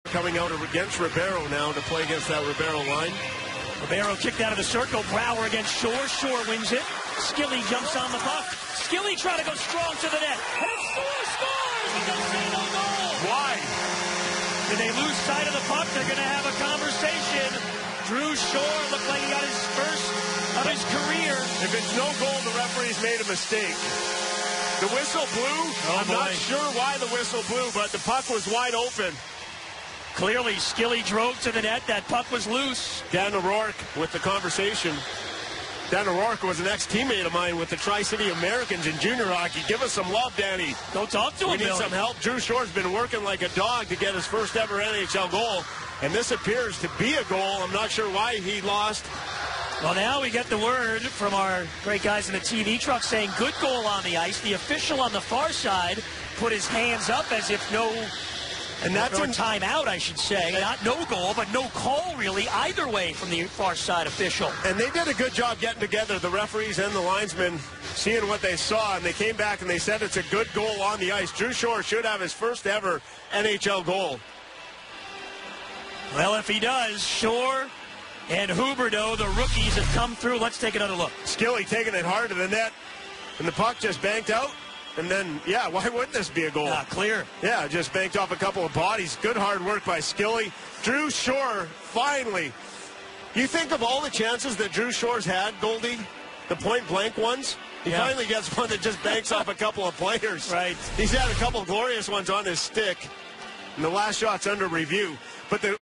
Coming out against Ribeiro now to play against that Ribeiro line. Ribeiro kicked out of the circle. Brouwer against Shore. Shore wins it. Skilly jumps on the puck. Skilly trying to go strong to the net. And Shore scores! He doesn't say no goal. Why? Did they lose sight of the puck? They're going to have a conversation. Drew Shore looked like he got his first of his career. If it's no goal, the referee's made a mistake. The whistle blew. I'm not sure why the whistle blew, but the puck was wide open. Clearly, Skilly drove to the net. That puck was loose. Dan O'Rourke with the conversation. Dan O'Rourke was an ex-teammate of mine with the Tri-City Americans in junior hockey. Give us some love, Danny. Go talk to him, We need some help. Drew Shore's been working like a dog to get his first ever NHL goal, and this appears to be a goal. I'm not sure why he lost. Well, now we get the word from our great guys in the TV truck saying good goal on the ice. The official on the far side put his hands up as if no... And that's a timeout, I should say. Not no goal, but no call, really, either way from the far side official. And they did a good job getting together, the referees and the linesmen, seeing what they saw, and they came back and they said it's a good goal on the ice. Drew Shore should have his first ever NHL goal. Well, if he does, Shore and Huberdeau, the rookies, have come through. Let's take another look. Skilly taking it hard to the net, and the puck just banked out. And then, yeah, why wouldn't this be a goal? Clear. Yeah, just banked off a couple of bodies. Good hard work by Skilly. Drew Shore, finally. You think of all the chances that Drew Shore's had, Goldie, the point-blank ones, he finally gets one that just banks off a couple of players. Right. He's had a couple of glorious ones on his stick, and the last shot's under review. But the